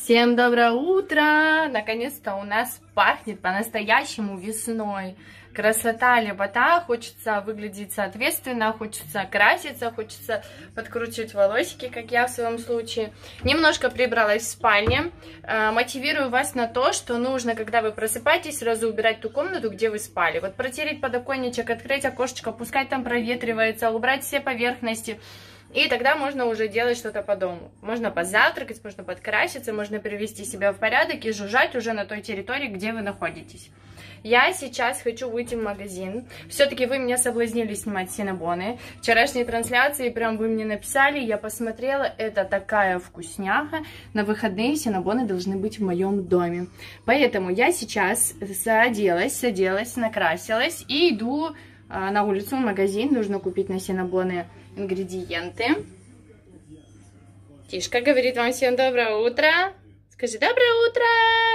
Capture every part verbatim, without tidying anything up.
Всем доброе утро! Наконец-то у нас пахнет по-настоящему весной. Красота, лепота, хочется выглядеть соответственно, хочется краситься, хочется подкручивать волосики, как я в своем случае. Немножко прибралась в спальне. Мотивирую вас на то, что нужно, когда вы просыпаетесь, сразу убирать ту комнату, где вы спали. Вот протереть подоконничек, открыть окошечко, пускай там проветривается, убрать все поверхности. И тогда можно уже делать что-то по дому. Можно позавтракать, можно подкраситься, можно привести себя в порядок и жужжать уже на той территории, где вы находитесь. Я сейчас хочу выйти в магазин. Все-таки вы меня соблазнили снимать синнабоны. Вчерашние трансляции прям вы мне написали, я посмотрела, это такая вкусняха. На выходные синнабоны должны быть в моем доме. Поэтому я сейчас оделась, оделась, накрасилась и иду на улицу, в магазин. Нужно купить на синнабоны ингредиенты. Тишка говорит вам всем доброе утро. Скажи доброе утро.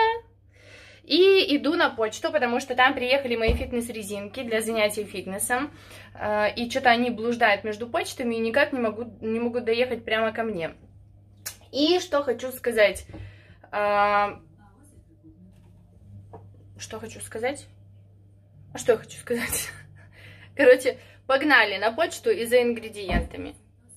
И иду на почту, потому что там приехали мои фитнес-резинки для занятий фитнесом. И что-то они блуждают между почтами и никак не могут, не могут доехать прямо ко мне. И что хочу сказать. Что хочу сказать? А что я хочу сказать? Короче, погнали на почту и за ингредиентами.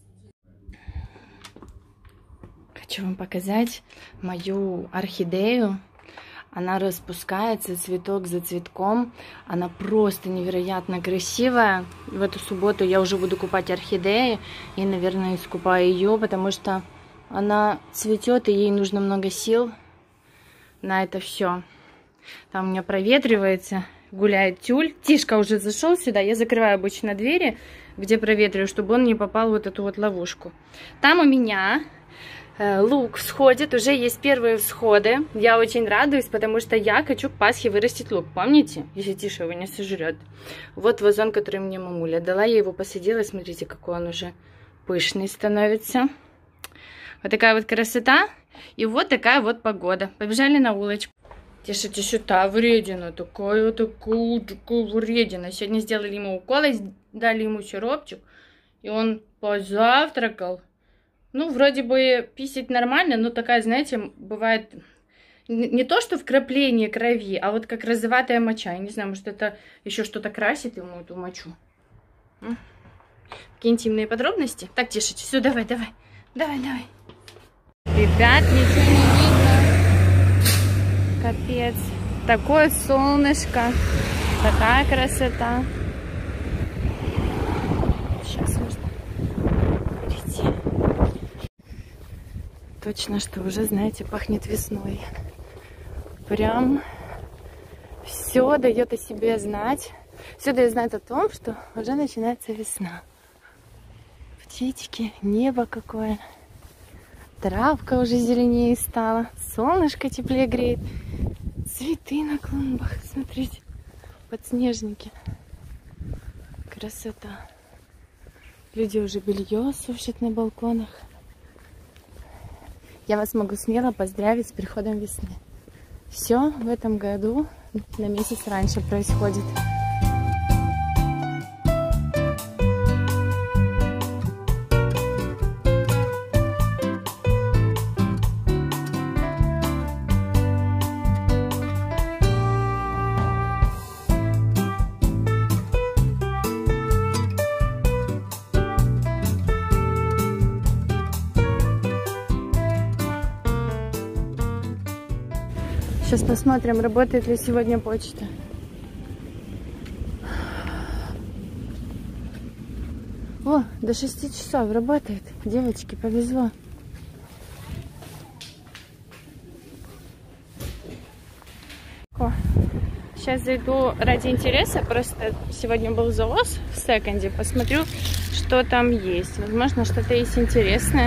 Хочу вам показать мою орхидею. Она распускается цветок за цветком. Она просто невероятно красивая. В эту субботу я уже буду купать орхидеи. И, наверное, искупаю ее, потому что она цветет, и ей нужно много сил на это все. Там у меня проветривается, гуляет тюль. Тишка уже зашел сюда. Я закрываю обычно двери, где проветриваю, чтобы он не попал в вот эту вот ловушку. Там у меня лук всходит, уже есть первые всходы. Я очень радуюсь, потому что я хочу к Пасхе вырастить лук. Помните? Если Тиша его не сожрет. Вот вазон, который мне мамуля дала. Я его посадила. Смотрите, какой он уже пышный становится. Вот такая вот красота. И вот такая вот погода. Побежали на улочку. Тиша, Тиша, та вредина. Такая, такая, такая вредина. Сегодня сделали ему укол, дали ему сиропчик. И он позавтракал. Ну, вроде бы писать нормально, но такая, знаете, бывает не то, что вкрапление крови, а вот как розоватая моча. Я не знаю, может, это еще что-то красит ему эту мочу. Какие интимные подробности. Так, Тиша, все, давай, давай. Давай, давай. Ребят, ничего не видно. Капец. Такое солнышко. Такая красота. Сейчас можно прийти. Точно, что уже, знаете, пахнет весной. Прям все дает о себе знать. Все дает знать о том, что уже начинается весна. Птички, небо какое. Травка уже зеленее стала. Солнышко теплее греет. Цветы на клумбах. Смотрите, подснежники. Красота. Люди уже белье сушат на балконах. Я вас могу смело поздравить с приходом весны. Все в этом году на месяц раньше происходит. Сейчас посмотрим, работает ли сегодня почта. О, до шести часов работает. Девочки, повезло. О, сейчас зайду ради интереса. Просто сегодня был завоз в секонде. Посмотрю, что там есть. Возможно, что-то есть интересное.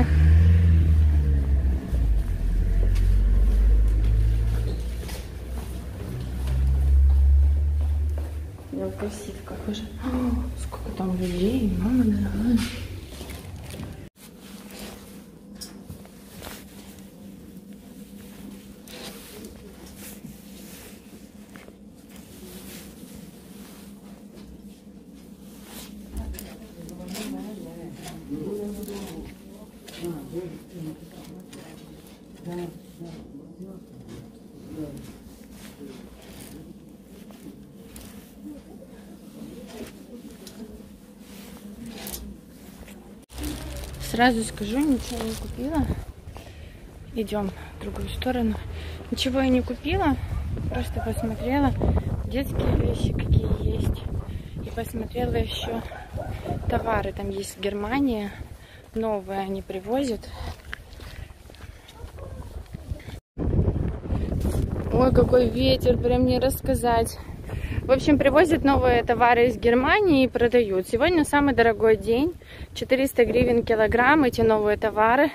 Я в кроссивках уже. О, сколько там людей, мама дорогая. Да. Сразу скажу, ничего не купила. Идем в другую сторону. Ничего я не купила, просто посмотрела детские вещи, какие есть. И посмотрела еще товары. Там есть Германия, новые они привозят. Ой, какой ветер, прям не рассказать. В общем, привозят новые товары из Германии и продают. Сегодня самый дорогой день. четыреста гривен килограмм эти новые товары.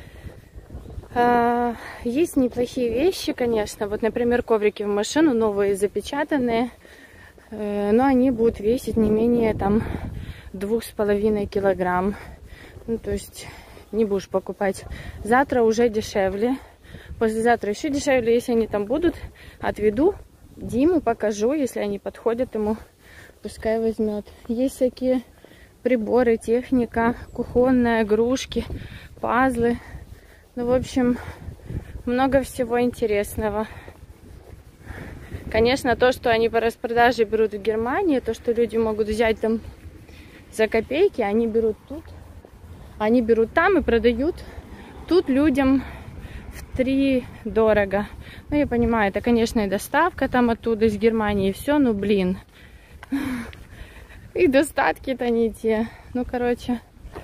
Есть неплохие вещи, конечно. Вот, например, коврики в машину, новые запечатанные. Но они будут весить не менее там двух с половиной килограмм. Ну, то есть не будешь покупать. Завтра уже дешевле. Послезавтра еще дешевле. Если они там будут, отведу Диму, покажу. Если они подходят ему, пускай возьмет. Есть всякие приборы, техника, кухонная, игрушки, пазлы. Ну, в общем, много всего интересного. Конечно, то, что они по распродаже берут в Германии, то, что люди могут взять там за копейки, они берут тут. Они берут там и продают тут людям в три дорого. Ну, я понимаю, это, конечно, и доставка там оттуда, из Германии, и все, ну, блин. И достатки-то не те. Ну, короче,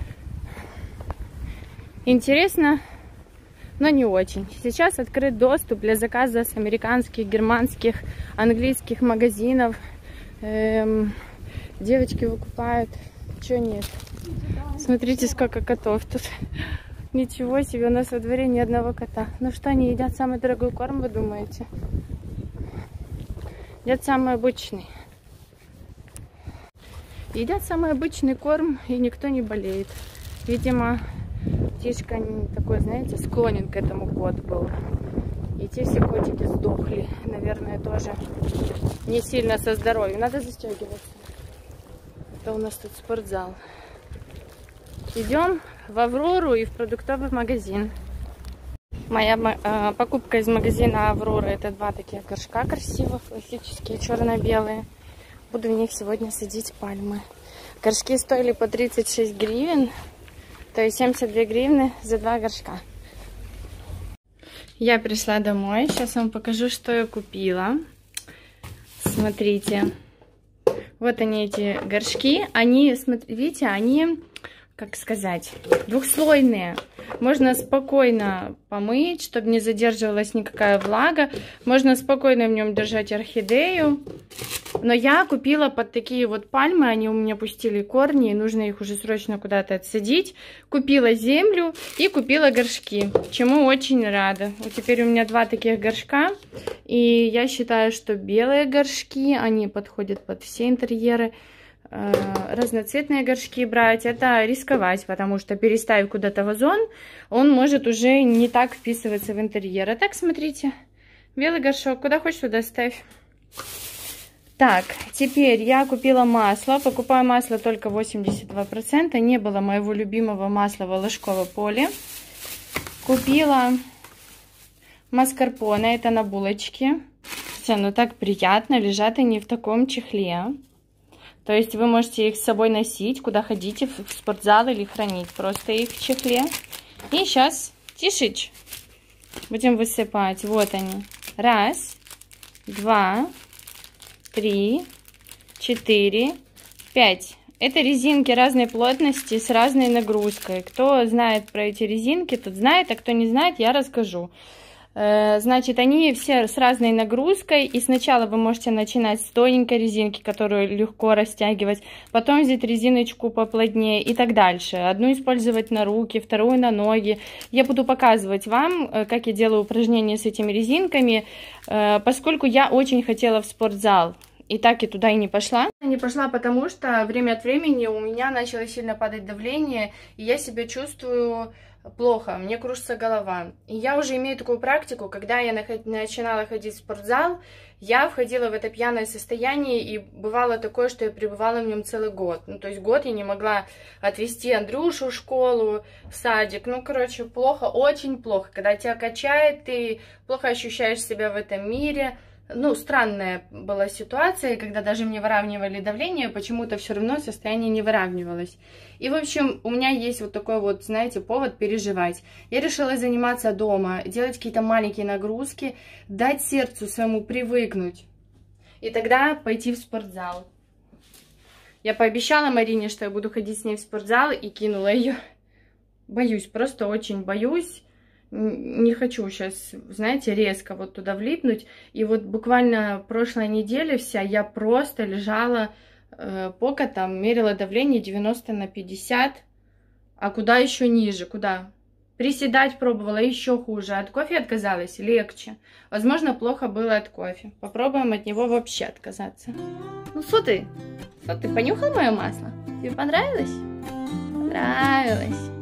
интересно, но не очень. Сейчас открыт доступ для заказа с американских, германских, английских магазинов. Эм, девочки выкупают. Чего нет? Смотрите, сколько котов тут. Ничего себе, у нас во дворе ни одного кота. Ну что, они едят самый дорогой корм, вы думаете? Едят самый обычный. Едят самый обычный корм, и никто не болеет. Видимо, птичка такой, знаете, склонен к этому кот был. И те все котики сдохли. Наверное, тоже не сильно со здоровьем. Надо застегиваться. Это у нас тут спортзал. Идем в Аврору и в продуктовый магазин. Моя э, покупка из магазина Аврора — это два таких горшка красивых, классические, черно-белые. Буду в них сегодня садить пальмы. Горшки стоили по тридцать шесть гривен, то есть семьдесят две гривны за два горшка. Я пришла домой, сейчас вам покажу, что я купила. Смотрите, вот они, эти горшки. Они, видите, они, как сказать, двухслойные. Можно спокойно помыть, чтобы не задерживалась никакая влага. Можно спокойно в нем держать орхидею. Но я купила под такие вот пальмы. Они у меня пустили корни, и нужно их уже срочно куда-то отсадить. Купила землю и купила горшки, чему очень рада. Вот теперь у меня два таких горшка. И я считаю, что белые горшки, они подходят под все интерьеры. Разноцветные горшки брать — это рисковать, потому что, переставив куда-то вазон, он может уже не так вписываться в интерьер. А так, смотрите, белый горшок, куда хочешь, туда ставь. Так, теперь я купила масло. Покупаю масло только восемьдесят два процента. Не было моего любимого масла волошкового поля. Купила маскарпоне, это на булочке. Все, ну так приятно, лежат они в таком чехле. То есть вы можете их с собой носить, куда хотите, в спортзал, или хранить просто их в чехле. И сейчас тишич будем высыпать. Вот они. Раз, два, три, четыре, пять. Это резинки разной плотности с разной нагрузкой. Кто знает про эти резинки, тот знает, а кто не знает, я расскажу. Значит, они все с разной нагрузкой, и сначала вы можете начинать с тоненькой резинки, которую легко растягивать, потом взять резиночку поплотнее и так дальше. Одну использовать на руки, вторую на ноги. Я буду показывать вам, как я делаю упражнения с этими резинками, поскольку я очень хотела в спортзал. И так и туда и не пошла. Не пошла, потому что время от времени у меня начало сильно падать давление, и я себя чувствую плохо, мне кружится голова. И я уже имею такую практику, когда я начинала ходить в спортзал, я входила в это пьяное состояние, и бывало такое, что я пребывала в нем целый год. Ну, то есть год я не могла отвезти Андрюшу в школу, в садик. Ну, короче, плохо, очень плохо. Когда тебя качает, ты плохо ощущаешь себя в этом мире. Ну, странная была ситуация, когда даже мне выравнивали давление, почему-то все равно состояние не выравнивалось. И, в общем, у меня есть вот такой вот, знаете, повод переживать. Я решила заниматься дома, делать какие-то маленькие нагрузки, дать сердцу своему привыкнуть. И тогда пойти в спортзал. Я пообещала Марине, что я буду ходить с ней в спортзал, и кинула ее. Боюсь, просто очень боюсь. Не хочу сейчас, знаете, резко вот туда влипнуть. И вот буквально прошлая неделя вся я просто лежала э, пока там мерила давление девяносто на пятьдесят. А куда еще ниже? Куда? Приседать пробовала, еще хуже. От кофе отказалась? Легче. Возможно, плохо было от кофе. Попробуем от него вообще отказаться. Ну, что ты? Что ты, понюхал мое масло? Тебе понравилось? Понравилось.